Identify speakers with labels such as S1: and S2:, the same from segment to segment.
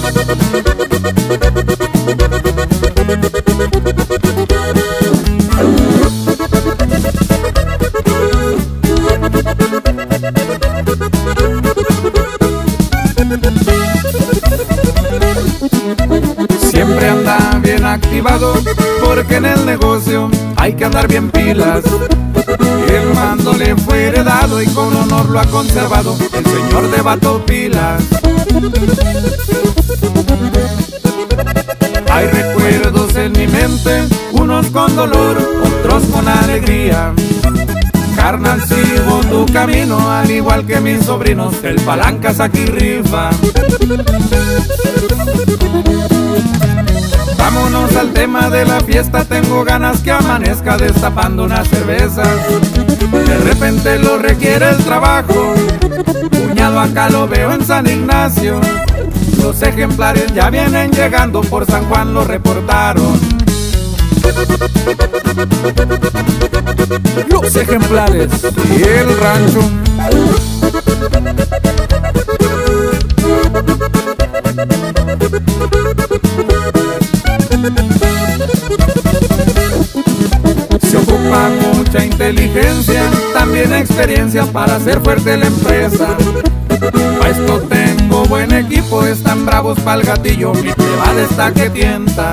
S1: Siempre anda bien activado, porque en el negocio hay que andar bien pilas. El mando le fue heredado y con honor lo ha conservado el señor de Bato Pilas. Hay recuerdos en mi mente, unos con dolor, otros con alegría. Carnal, sigo tu camino, al igual que mis sobrinos, el Palancas aquí rifa. Vámonos al tema de la fiesta, tengo ganas que amanezca destapando unas cervezas. De repente lo requiere el trabajo, cuñado acá lo veo en San Ignacio. Los ejemplares ya vienen llegando, por San Juan lo reportaron. Los ejemplares y el rancho. Se ocupa mucha inteligencia, también experiencia para hacer fuerte la empresa. Pa' esto tengo buen equipo, están bravos pa'l gatillo, mi plebada está que tienta.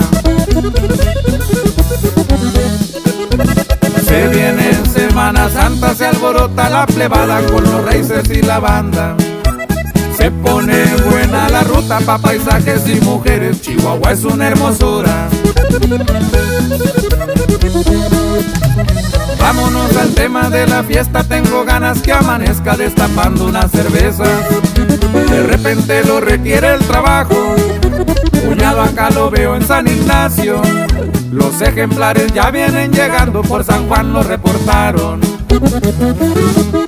S1: Se viene Semana Santa, se alborota la plebada con los raíces y la banda. Se pone buena la ruta pa' paisajes y mujeres, Chihuahua es una hermosura. Vámonos al tema de la fiesta, tengo ganas que amanezca destapando unas cervezas. De repente lo requiere el trabajo, cuñado acá lo veo en San Ignacio. Los ejemplares ya vienen llegando, por San Juan lo reportaron.